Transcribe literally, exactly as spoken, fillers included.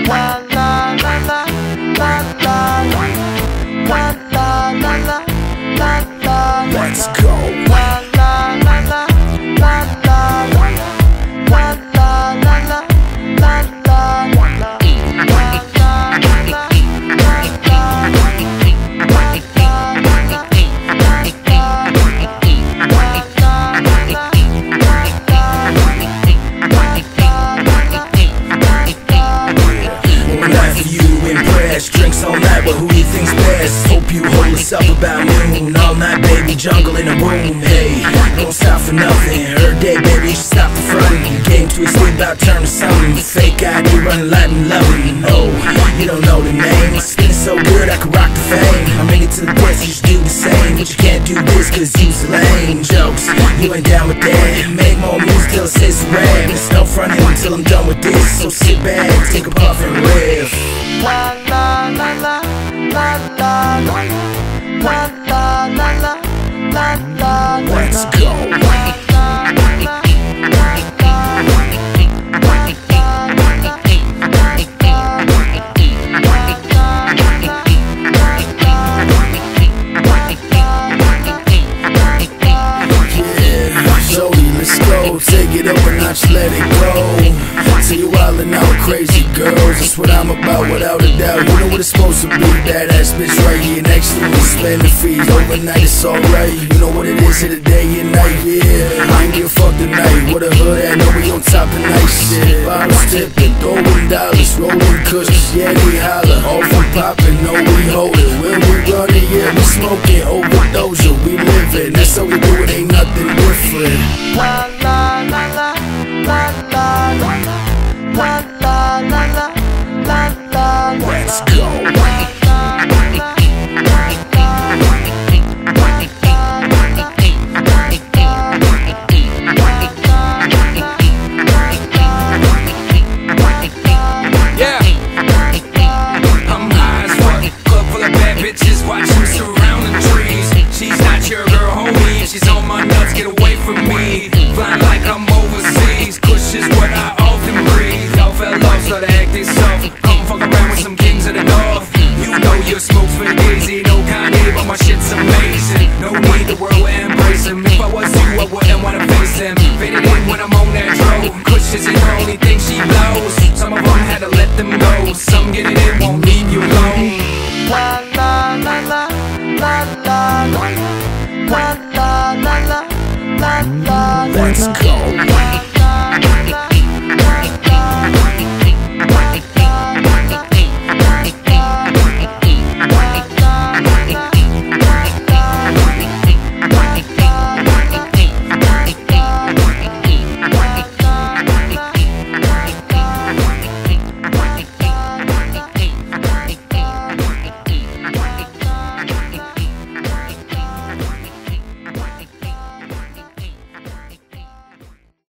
Let's go. Drinks all night, but who you think's best? Hope you hold us up about noon. All night, baby, jungle in a room. Hey, don't stop for nothing. Her day, baby, you should stop the front. Game twisted, about turn to something. Fake I D running light and loving. Oh, you don't know the name. Spinning so good, I could rock the fame. I'm in it to the death, you should do the same. But you can't do this, cause you's lame. Jokes, you ain't down with that. Make more music till it says rap. It's no frontin' until I'm done with this. So sit back, take a puff and riff. La la la la la la la la la la la la. Let's go. Take it up a notch, let it go. See you wildin' out, crazy girls. That's what I'm about, without a doubt. You know what it's supposed to be. Badass bitch right here next to me. Spend the fees overnight, it's alright. You know what it is here today and night, yeah. I ain't give a fuck tonight. What a hood at, know we on top of night shit. Bottles tipping, throwing dollars, rolling cushions, yeah, they holler. All from poppin', know we hold it. When we running, yeah, we smoking. Overdose, we living. That's how we do it, ain't nothing different. La la la la la la la la.